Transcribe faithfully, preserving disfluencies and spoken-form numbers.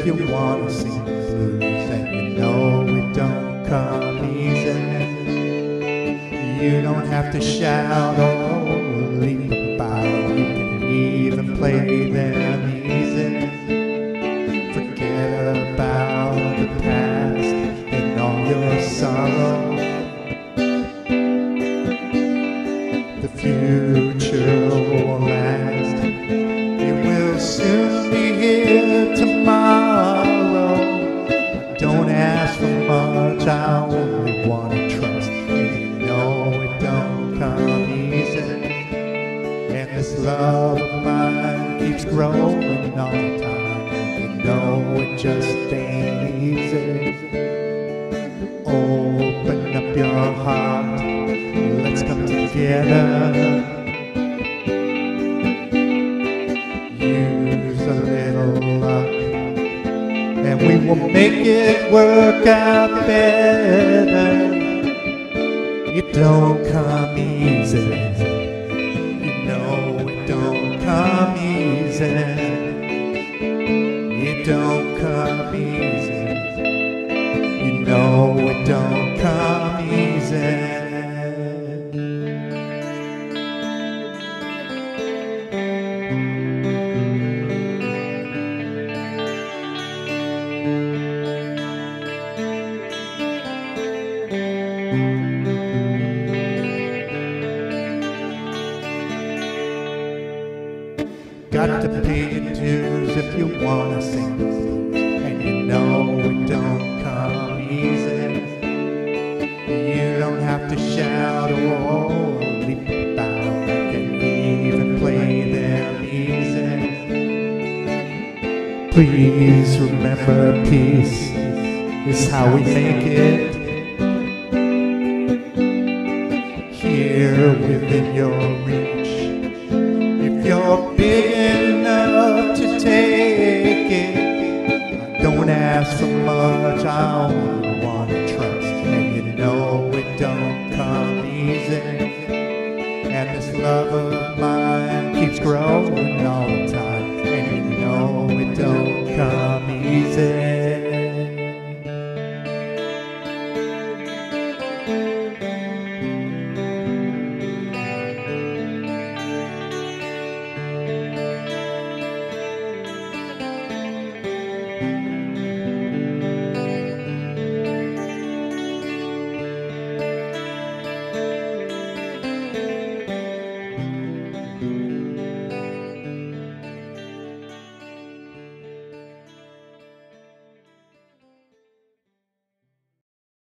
if you wanna sing the blues, and you know it don't come easy. You don't have to shout or leap about, you can even play them easy. Forget about the past and all your sorrow. The future will last. You will soon be here tomorrow. Don't ask for much, I only want to trust. And you know it don't come easy. And this love of mine keeps growing all the time. And you know it just ain't easy. Open up your heart, let's come together. Use a little luck, and we will make it work out better. It don't come easy. You know it don't come easy. It don't come easy. You know it don't come easy. Got to pay your dues if you wanna sing the blues, and you know it don't come easy. You don't have to shout or leap about, you can even play them easy. Please remember, peace is how we make it. Here within your reach, if you're big enough to take it, don't ask for much, I only want to trust. And you know it don't come easy. And this love of mine keeps growing all the time.